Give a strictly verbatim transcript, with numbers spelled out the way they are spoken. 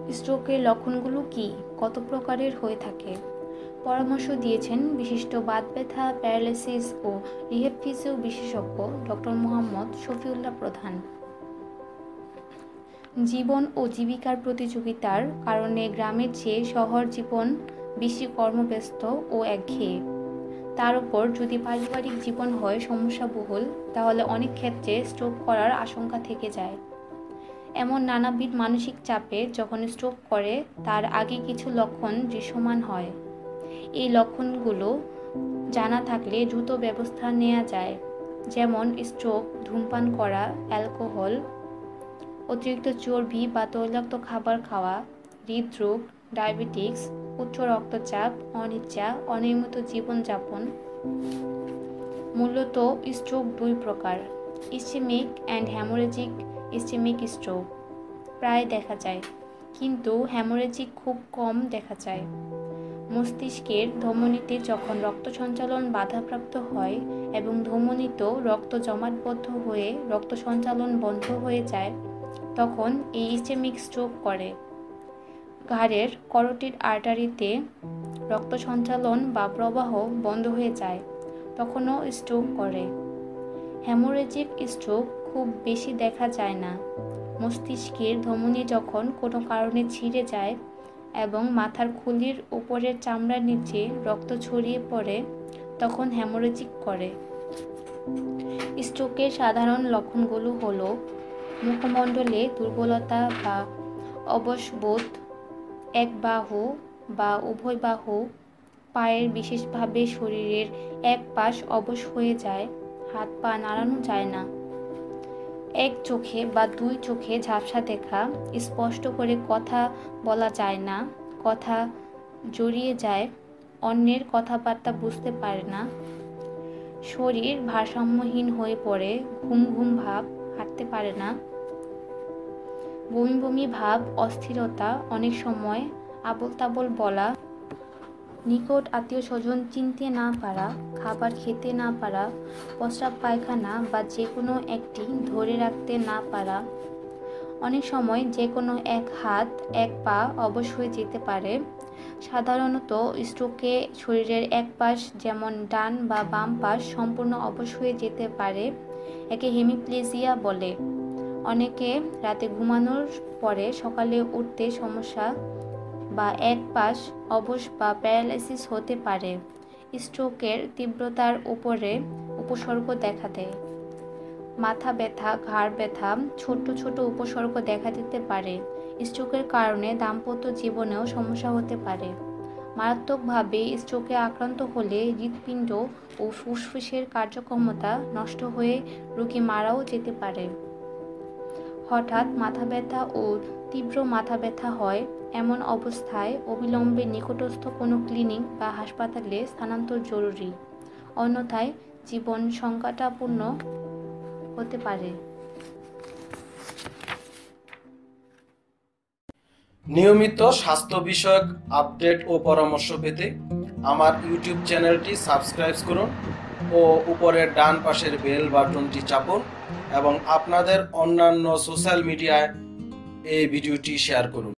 স্ট্রোকের লক্ষণগুলো কি, কত প্রকারের হয়ে থাকে? পরামর্শ দিয়েছেন বিশিষ্ট বাত ব্যথা, প্যারালাইসিস ও রিহ্যাব ফিজিও বিশেষজ্ঞ ডক্টর মোহাম্মদ শফিউল্লাহ প্রধান। জীবন ও জীবিকার প্রতিযোগিতার কারণে গ্রামের চেয়ে শহর জীবন বেশি কর্মব্যস্ত ও একঘেয়ে। তার উপর যদি পারিবারিক জীবন হয় সমস্যাবহুল, তাহলে অনেক ক্ষেত্রে স্ট্রোক করার আশঙ্কা থেকে যায়। এমন নানাবিধ মানসিক চাপে যখন স্ট্রোক করে, তার আগে কিছু লক্ষণ দৃশ্যমান হয়। এই লক্ষণগুলো জানা থাকলে দ্রুত ব্যবস্থা নেওয়া যায়, যেমন স্ট্রোক, ধূমপান করা, অ্যালকোহল, অতিরিক্ত চর্বি বা তৈলাক্ত খাবার খাওয়া, হৃদরোগ, ডায়াবেটিক্স, উচ্চ রক্তচাপ, অনিচ্ছা, অনিয়মিত জীবনযাপন। মূলত স্ট্রোক দুই প্রকার, ischaemic and haemorrhagic. Ischaemic stroke প্রায় দেখা যায়, কিন্তু হ্যামোরেজিক খুব কম দেখা যায়। মস্তিষ্কের ধমনীতে যখন রক্ত সঞ্চালন বাধাপ্রাপ্ত হয় এবং ধমনীতেও রক্ত জমাটবদ্ধ হয়ে রক্ত সঞ্চালন বন্ধ হয়ে যায়, তখন এই ইসচেমিক স্ট্রোক করে। ঘাড়ের করোটিড আর্টারিতে রক্ত সঞ্চালন বা প্রবাহ বন্ধ হয়ে যায়, তখনও স্ট্রোক করে। হ্যামোরেজিক স্ট্রোক খুব বেশি দেখা যায় না। মস্তিষ্কের ধমনী যখন কোনো কারণে ছিঁড়ে যায় এবং মাথার খুলির উপরের চামড়ার নিচে রক্ত ছড়িয়ে পড়ে, তখন হ্যামোরেজিক করে। স্ট্রোকের সাধারণ লক্ষণগুলো হলো মুখমণ্ডলে দুর্বলতা বা অবশবোধ, এক বাহু বা উভয় বাহু, পায়ের, বিশেষভাবে শরীরের এক পাশ অবশ হয়ে যায়, হাত পা নাড়ানো যায় না, এক চোখে বা দুই চোখে ঝাপসা দেখা, স্পষ্ট করে কথা বলা যায় না, কথা জড়িয়ে যায়, অন্যের কথাবার্তা বুঝতে পারে না, শরীর ভারসাম্যহীন হয়ে পড়ে, ঘুম ঘুম ভাব, হাঁটতে পারে না, বমি বমি ভাব, অস্থিরতা, অনেক সময় আবোল তাবোল বলা, নিকট আত্মীয় স্বজন চিনতে না পারা, খাবার খেতে না পারা, প্রস্রাব পায়খানা বা যে কোনো একটি ধরে রাখতে না পারা, অনেক সময় যে কোনো এক হাত এক পা অবশ হয়ে যেতে পারে। সাধারণত স্ট্রোকে শরীরের এক পাশ, যেমন ডান বা বাম পাশ, সম্পূর্ণ অবশ হয়ে যেতে পারে। একে হেমিপ্লেজিয়া বলে। অনেকে রাতে ঘুমানোর পরে সকালে উঠতে সমস্যা বা এক পাশ অবশ বা প্যারালাইসিস হতে পারে। স্ট্রোকের তীব্রতার উপরে উপসর্গ দেখা দেয়। মাথা ব্যথা, ঘাড় ব্যথা, ছোট ছোট উপসর্গ দেখা দিতে পারে। স্ট্রোকের কারণে দাম্পত্য জীবনেও সমস্যা হতে পারে। মারাত্মকভাবে স্ট্রোকে আক্রান্ত হলে হৃৎপিণ্ড ও ফুসফুসের কার্যক্ষমতা নষ্ট হয়ে রোগী মারাও যেতে পারে। হঠাৎ মাথা ব্যথা ও তীব্র মাথা ব্যথা হয়, এমন অবস্থায় অবিলম্বে নিকটস্থ কোনো ক্লিনিক বা হাসপাতালে স্থানান্তর জরুরি, অন্যথায় জীবন সংকটাপন্ন হতে পারে। নিয়মিত স্বাস্থ্য বিষয়ক আপডেট ও পরামর্শ পেতে আমার ইউটিউব চ্যানেলটি সাবস্ক্রাইব করুন ও উপরের ডান পাশের বেল বাটনটি চাপুন এবং আপনাদের অন্যান্য সোশ্যাল মিডিয়ায় এই ভিডিওটি শেয়ার করুন।